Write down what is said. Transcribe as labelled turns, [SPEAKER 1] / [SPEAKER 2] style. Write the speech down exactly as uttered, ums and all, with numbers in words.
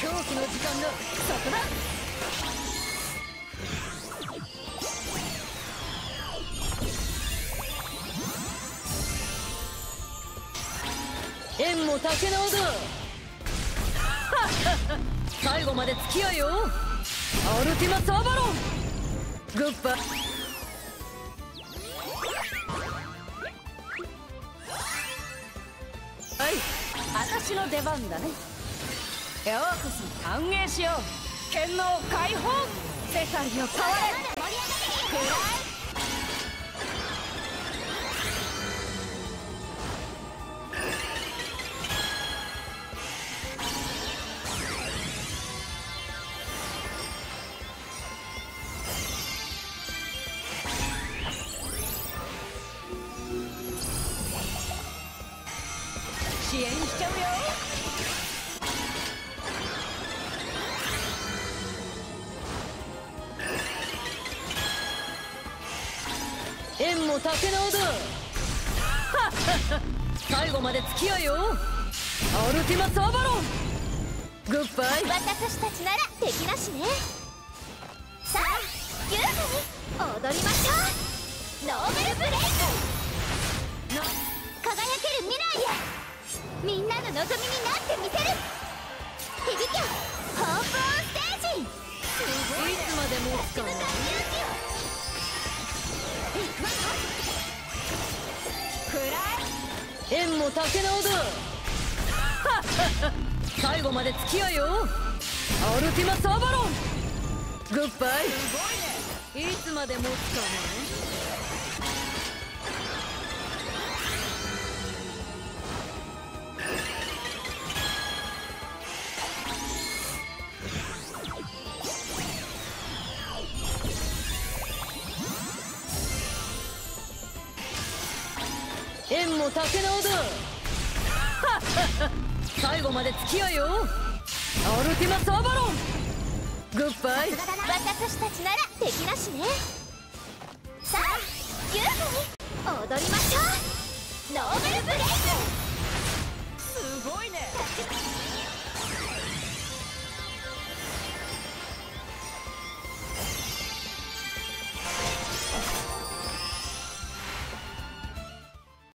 [SPEAKER 1] 狂気の時間だ。そこだ。縁も竹縄だ。最後まで付き合いよ。アルティマスアバロン。グッバイ。はい、私の出番だね。ようこそ歓迎しよう。剣能解放。世界を変われ。くらい。支援しちゃうよ。縁も竹縄だ。最後まで付き合いよ。アルティマスアバロン。グッバイ。
[SPEAKER 2] 私たちなら敵なしね。さあ優雅に踊りましょう。ノーベルブレイク。輝ける未来へ。みんなの望みになってみせる。響きょホープオンステージ。
[SPEAKER 1] いつまでもつかない。縁も竹縄だ。最後まで付き合いよ。アルティマスアバロン。グッバイ。いつまでもつかない。縁も竹縄だ。最後まで付き合いよ。アルティマスアバロン。グッバイ。
[SPEAKER 2] 私たちなら敵なしね。さあ優雅に踊りましょう。ノーベルブレイク。